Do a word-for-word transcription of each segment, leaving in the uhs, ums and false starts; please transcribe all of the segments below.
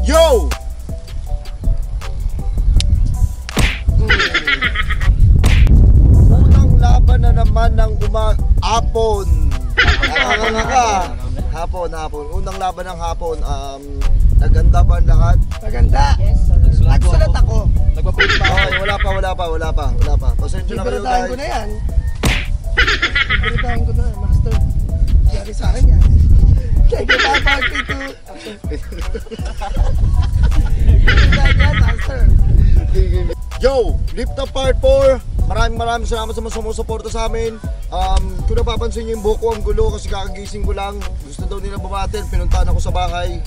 Yo! Unang laban na naman ng umahapon. Hapon ka. Hapon, hapon. Unang laban ng hapon. Um, naganda ba ang lahat? Maganda. Yes. Nagsulat ako. Nagpa-print pa ako. Wala pa, wala pa, wala pa, wala pa. Pasensya na kayo guys. Libretahin ko na yan. Libretahin ko na, master. Kaya sa akin yan. Kaya kita part ito. Libretahin yan, master. Yo! Lift Up Part four. Maraming maraming salamat sa mga sumusuporta sa amin. Um, kung napapansin nyo yung buhok ko, ang gulo kasi kakagising ko lang. Gusto daw nila bumatil, pinuntahan ako sa bahay.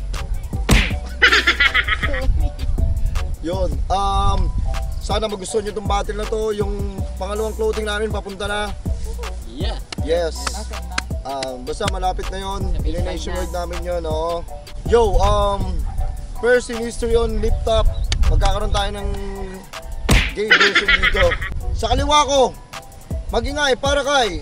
Yun, um, sana magustuhan nyo itong battle na to. Yung pangalawang clothing namin papunta na. Yeah. Yes. Um, basta malapit na yun. Ili-nationwide namin yun, no? Yo, um, first in history on Lift Up. Magkakaroon tayo ng gay version dito. Sa kaliwa ko, mag-ingay para kay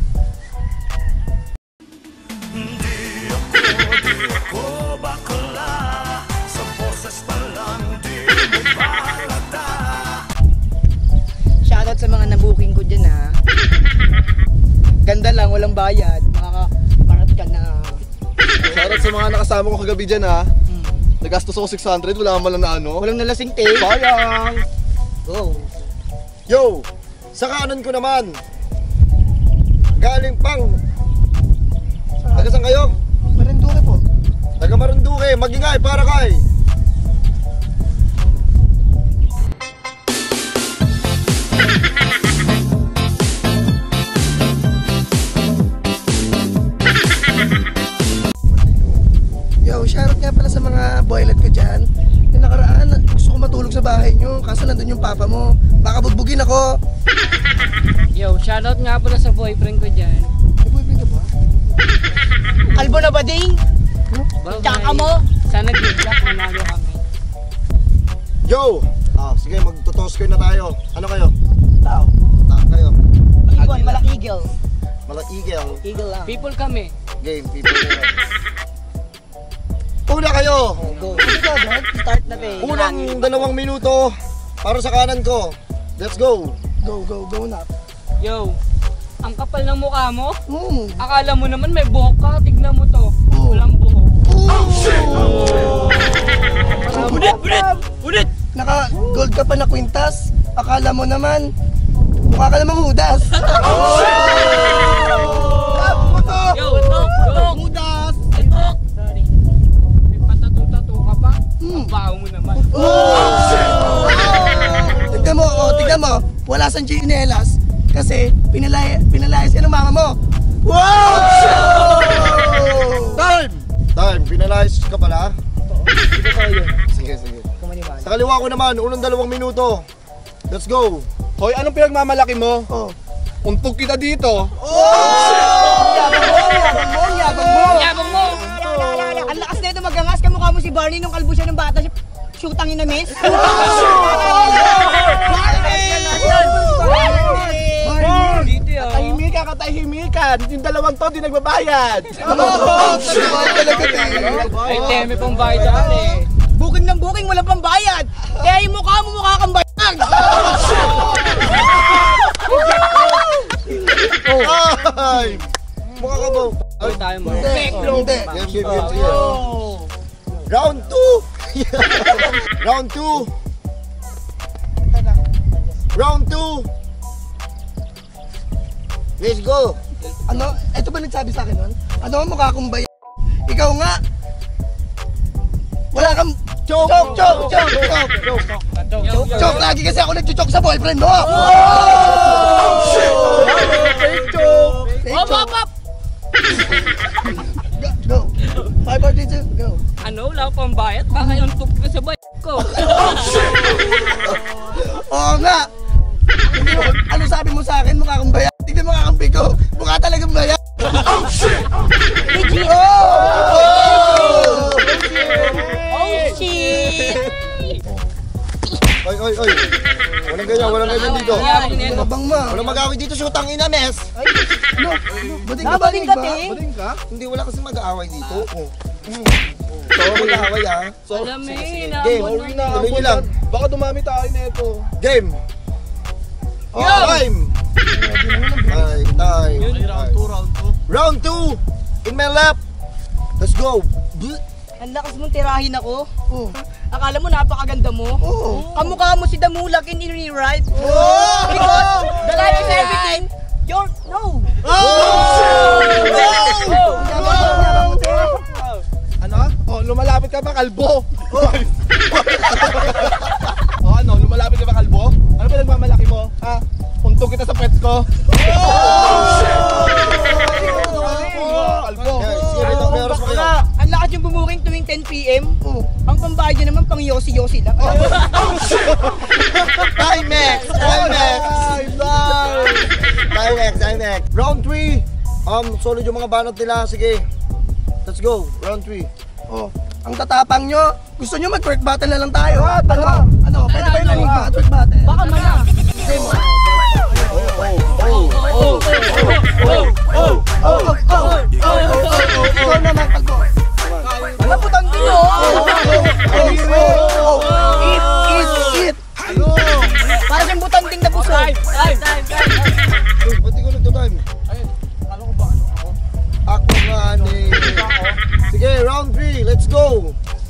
shoutout sa mga nabuking ko dyan ha. Ganda lang, walang bayad. Makakaparat ka na. Shoutout sa mga nakasama ko kagabi dyan ha. Hmm. Nagastos ako six hundred, wala man lang na ano. Walang nalasing tape. Sayang! Go! Yo! Sa kanan ko naman, galing pang taga saan kayo? Marinduque po. Taga Marinduque, mag-ingay para kay Yo, shoutout nga pala sa mga boylet ko dyan. Yung nakaraan, gusto ko matulog sa bahay nyo, kaso nandun yung papa mo. Baka bugbugin ako. Yo, shoutout nga pala sa boyfriend ko dyan. May boyfriend ka ba? Albo na ba ding? Bye-bye. Tsaka mo? Sana good luck, manalo kami. Yo! Ah, sige, magtutos kayo na tayo. Ano kayo? Tao. Ta kayo. Eagle, malak eagle. Malak eagle. Eagle lang. People kami. Game, people. Una kayo! Oh, go. Sige ka, Dad. Start na tayo. Unang dalawang minuto para sa kanan ko. Let's go! Go, go, go na. Yo, ang kapal ng mukha mo. Hmm. Akala mo naman may buhok ka. Tignan mo to. Oh. Walang buhok. Oh shit! Ulit, ulit, ulit. Naka-gold ka pa na kwintas. Akala mo naman, mukha ka namang hudas. Oh shit! Yo, tok, tok. Hudas! Tok. Sorry. May patatu-tatu ka pa. Hmm. Ang baho mo naman. Oh shit! Tignan mo, oh, tignan mo. Wala sang chinelas kasi pinalaya, pinalaya siya ng mama mo. Wow! Time! Time, pinalayas ka pala? Sige ko yun. Sige, sige. Kumaniwala. Sa kaliwa ko naman, unang dalawang minuto. Let's go! Hoy, anong pinagmamalaki mo? Oh. Untog kita dito. Yabang mo, yabang mo, yabang mo. Yabang mo. Ang lakas na ito magangas. Kamukha mo si Barney nung kalbo siya ng bata. Shootangin na miss. Dito yun. Katahimikan, katahimikan. Yung dalawang to, di nagbabayad. Oh, talaga Ay, teme pang bayad dyan eh. Booking ng booking, wala pang bayad. Kaya yung mukha mo mukha kang bayad. Time! Mukha ka ba? Ay, tayo mo. Hindi, hindi. Game, game, game. Sige. Round two! Round two! Round two! Let's go! Ano? Ito ba nagsabi sa akin nun? Ano ang mukha kong bayan? Ikaw nga! Wala kang... Choke! Choke! Choke! Choke! Choke! Choke. Choke! Lagi kasi ako nag-choke sa boyfriend mo! Oh! Shit! Fake choke! Fake Hop, hop, choke! hop. Go! five, four, three, two, go! Ano, wala pang bayad? Baka yung tuk ka sa bayad ko. Oo nga! Hindi mo, ano sabi mo sa akin? Mukha kang bayan? Tignan mo kakampi ko! Mukha talagang bayan! Oh shit! Legit. Oh! Oh shit! Oy, oy, oy! Walang ganyan, walang ganyan dito. Mabang ma! Walang mag-away dito, shootang ina, mes! Ano? Bading ka ba? Nabading ka, ba? ting? Bading ka? Hindi, wala kasi mag-aaway dito. Oh. Sorry na kaway ah. So, Alam mo sige, yun, game. naabot sorry na na, Tuloy niyo lang. Baka dumami tayo nito. Game! Oh, time! Time, time. Round two, round two. Round two! In my lap! Let's go! Ang lakas mong tirahin ako. Oh. Akala mo napakaganda mo. Oo. Kamukha mo si Damulag in Inri, right? Oh! Because the life is everything. You're, no! Ano? Oh, lumalapit ka ba, kalbo? Oh, ano? Lumalapit ka ba, kalbo? Ano ba nagmamalaki mo? Ha? Untog kita sa pets ko. Kalbo. Yeah, sige, may itong peros mo kayo. Ang lakas yung bumuking tuwing ten p m Oh. Ang pambayad niya naman pang yosi-yosi lang. Timex! Timex! Timex, Timex. Round three. Um, solid yung mga banat nila. Sige. Let's go. Round three. Oh, ang tatapang nyo. Gusto nyo mag-twerk battle na lang tayo? Ah, ano? tara. Ano? Pwede ba yung mag-twerk battle? Baka mana. Game mo. Oh, oh, oh, oh, Oh, oh, oh, oh. Ikaw naman, kalbo. Ano putang din oh? Eat, eat, eat. Para siyang butang ding na puso. Time, time, time, time. Uy, ba't di ko nagta-time? Ano ko ba? Ano ako? Ako nga ni... Sige, round three. Let's go!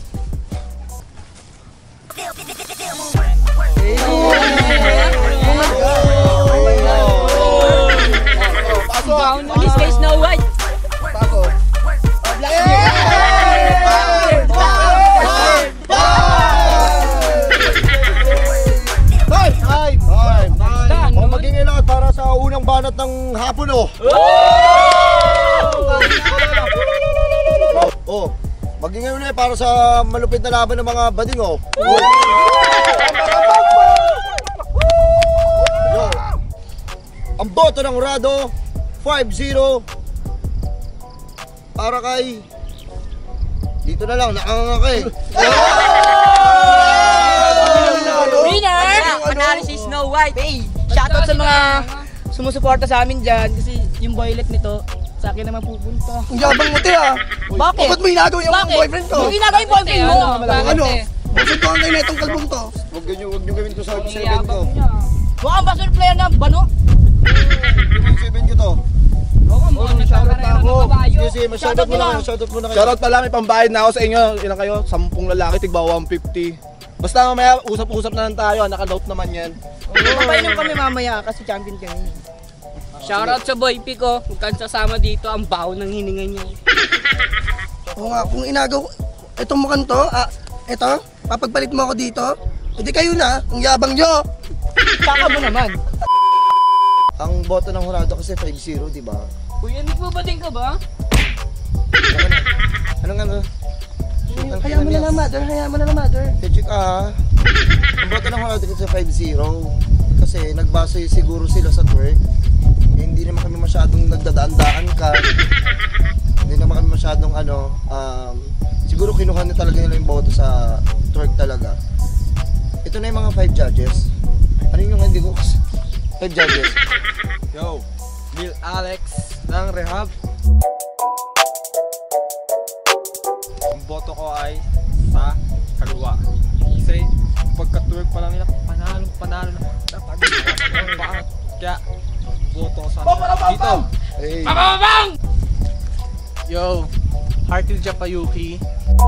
Pasok! In this case, no white. Pasok! Time! Time! Time! Done. O, maging ilan para sa unang banat ng hapon, oh! Oh, maging ulit para sa malupit na laban ng mga bading, oh! Yo. Ang boto ng Rado, five zero. Para kay... Dito na lang, nakanganga eh. Winner! Panalo si Snow White. Hey, shoutout sa mga sumusuporta sa amin dyan kasi yung boylet nito sa akin naman pupunta. Ang yabang mo, te, ah. Bakit? Ba't mo inagaw yung Bakit? boyfriend ko? Yung ginagawa yung boyfriend mo. Ano? Bakit Ano? eh? Bakit ko ang kayo na itong kalbong to? Huwag nyo, huwag nyo gawin to sa seven ko. Mukhang basol player na bano. Yung seven ko to. Oo, mga nagkakarera ng kabayo. Sige, sige, ma-shoutout muna kayo, shoutout muna kayo. Shoutout pala, may pambayad na ako sa inyo. Ilan kayo? Sampung lalaki, tigba one fifty. Basta mamaya, usap-usap na lang tayo. Naka-doubt naman yan. Papainom kami mamaya kasi champion kami. Shoutout sa boy Pico. Huwag kang sasama dito. Ang baho ng hininga niya. Oo nga, kung inagaw itong mukhang to, ah, ito, papagpalit mo ako dito, hindi kayo na, ang yabang nyo. Kaka mo naman. Ang boto ng Horado kasi five zero, di ba? Kuya, nagbabating ka ba? Ano nga ano? Hayaan mo na lang, mother, hayaan mo na lang, mother. Check ah. Ang boto ng Horado kasi five zero. Kasi nagbase siguro sila sa twerk. Eh, hindi naman kami masyadong nagdadaan-daan ka. Hindi naman kami masyadong ano, um, siguro kinuha na talaga nila yung boto sa twerk talaga. Ito na yung mga five judges. Ano yung hindi ko five judges? Yo, Bill Alex ng Rehab. Ang boto ko ay sa kaliwa. Kasi pagka-twerk pa lang nila, panalo, panalo na. Kaya, boto ko sa dito. Hey. Yo, Heartil Japayuki.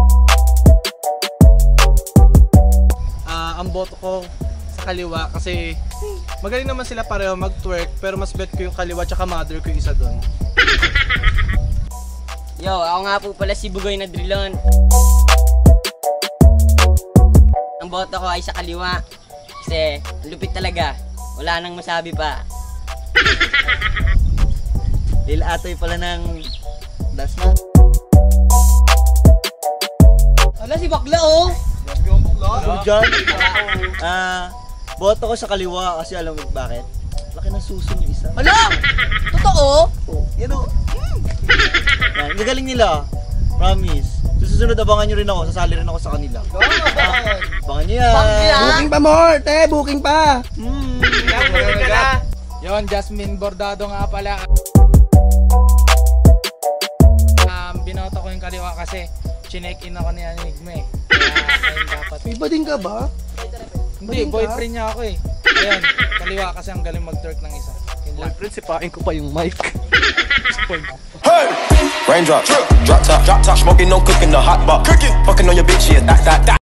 Ah, ang boto ko sa kaliwa kasi magaling naman sila pareho mag-twerk pero mas bet ko yung kaliwa tsaka mother ko yung isa doon. Yo, ako nga po pala si Bugoy na Drilon. Ang boto ko ay sa kaliwa. Kasi lupit talaga. Wala nang masabi pa. Lil Atoy pala ng Dasma. Ala si Bakla oh. Ako dyan, ah, boto ko sa kaliwa kasi alam mo bakit? Laki ng suso yung isa. Ala! Totoo? Oh, yan o. Yan, gagaling nila. Promise. Susunod abangan nyo rin ako, sasali rin ako sa kanila. Ah, abangan nyo yan. Booking pa more, te, booking pa. Hmm. Yon, Jasmine Bordado nga pala. Um, binoto ko yung kaliwa kasi chinek in ako ni Enigma eh. Kaya ayun dapat. Iba din ka ba? Hindi, Baling ka? boyfriend niya ako eh. Ayun, kaliwa kasi ang galing mag-twerk ng isa. Yun lang. Prinsipain ko pa yung mic. Raindrop, drop top, drop top, smoking, no cooking, the hot box, cooking, fucking on your bitch, yeah, that, that, that.